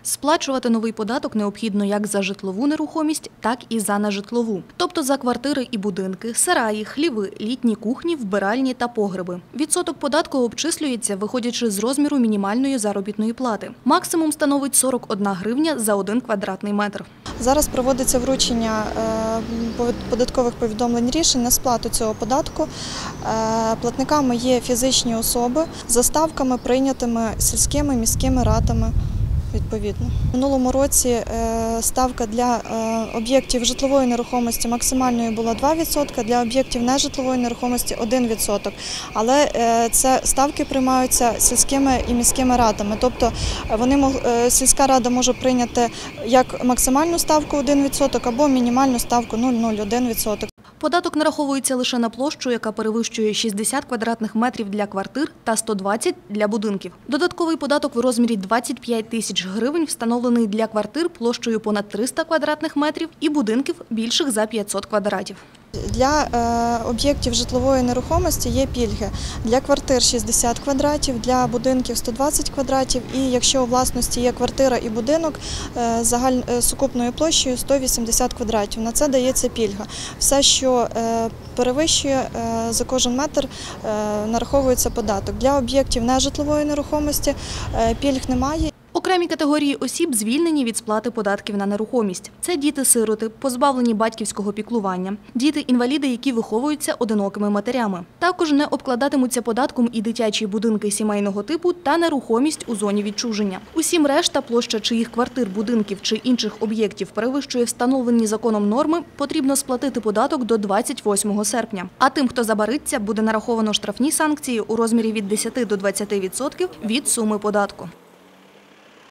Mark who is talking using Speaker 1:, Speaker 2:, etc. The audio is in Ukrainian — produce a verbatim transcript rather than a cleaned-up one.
Speaker 1: Сплачувати новий податок необхідно як за житлову нерухомість, так і за нежитлову. Тобто за квартири і будинки, сараї, хліви, літні кухні, вбиральні та погреби. Відсоток податку обчислюється, виходячи з розміру мінімальної заробітної плати. Максимум становить сорок одна гривня за один квадратний метр.
Speaker 2: Зараз проводиться вручення податкових повідомлень рішень на сплату цього податку. Платниками є фізичні особи за ставками, прийнятими сільськими міськими радами. Відповідно. У минулому році ставка для об'єктів житлової нерухомості максимальною була два відсотки, для об'єктів нежитлової нерухомості – один відсоток. Але це ставки приймаються сільськими і міськими радами. Тобто вони, сільська рада може прийняти як максимальну ставку один відсоток або мінімальну ставку нуль цілих нуль один відсоток.
Speaker 1: Податок нараховується лише на площу, яка перевищує шістдесят квадратних метрів для квартир та сто двадцять для будинків. Додатковий податок в розмірі двадцять п'ять тисяч гривень встановлений для квартир площею понад триста квадратних метрів і будинків більших за п'ятсот квадратів.
Speaker 2: Для е, об'єктів житлової нерухомості є пільги. Для квартир шістдесят квадратів, для будинків сто двадцять квадратів і якщо у власності є квартира і будинок е, загаль, е, сукупною площею сто вісімдесят квадратів. На це дається пільга. Все, що е, перевищує е, за кожен метр, е, нараховується податок. Для об'єктів нежитлової нерухомості е, пільг немає.
Speaker 1: Окремі категорії осіб звільнені від сплати податків на нерухомість. Це діти-сироти, позбавлені батьківського піклування, діти-інваліди, які виховуються одинокими матерями. Також не обкладатимуться податком і дитячі будинки сімейного типу та нерухомість у зоні відчуження. Усім решта, площа чиїх квартир, будинків чи інших об'єктів перевищує встановлені законом норми, потрібно сплатити податок до двадцять восьмого серпня. А тим, хто забариться, буде нараховано штрафні санкції у розмірі від десяти до двадцяти відсотків від суми податку.